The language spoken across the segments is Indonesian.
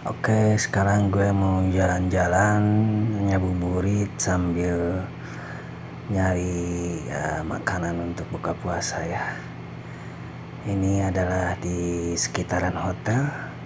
Oke, sekarang gue mau jalan-jalan ngabuburit sambil nyari makanan untuk buka puasa ya. Ini adalah di sekitaran hotel.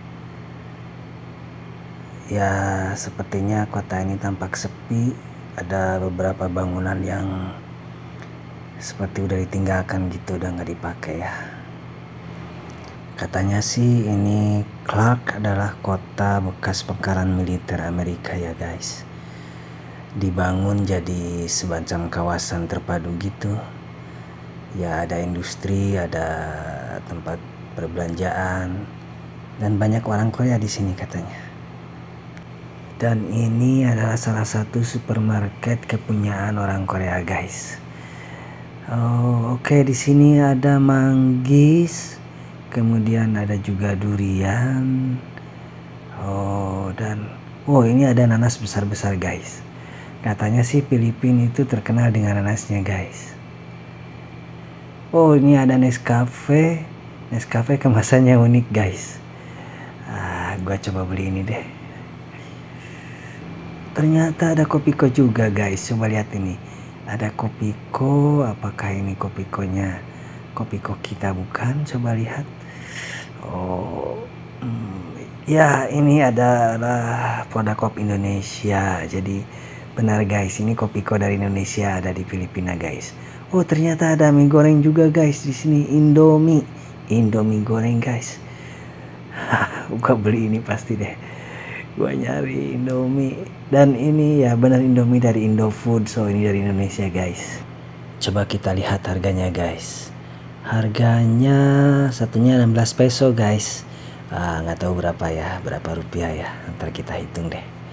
Ya, sepertinya kota ini tampak sepi. Ada beberapa bangunan yang seperti udah ditinggalkan gitu, udah nggak dipakai ya. Katanya sih ini Clark adalah kota bekas pangkalan militer Amerika ya guys. Dibangun jadi semacam kawasan terpadu gitu. Ya ada industri, ada tempat perbelanjaan, dan banyak orang Korea di sini katanya. Dan ini adalah salah satu supermarket kepunyaan orang Korea guys. Oh, oke, di sini ada manggis. Kemudian ada juga durian. Ini ada nanas besar-besar guys. Katanya sih Filipina itu terkenal dengan nanasnya guys. Oh, ini ada Nescafe. Nescafe kemasannya unik guys. Gua coba beli ini deh. Ternyata ada Kopiko juga guys. Coba lihat ini. Ada Kopiko. Apakah ini Kopikonya Kopiko kita bukan? Coba lihat. Ya, ini adalah produk Kopi Indonesia. Jadi benar guys, ini Kopiko dari Indonesia, ada di Filipina guys. Oh, ternyata ada mie goreng juga guys di sini, Indomie goreng guys. Gua beli ini pasti deh. Gua nyari Indomie, dan ini ya benar Indomie dari Indofood. So ini dari Indonesia guys. Coba kita lihat harganya guys. Harganya satunya 16 peso guys. Nggak tahu berapa rupiah ya, ntar kita hitung deh.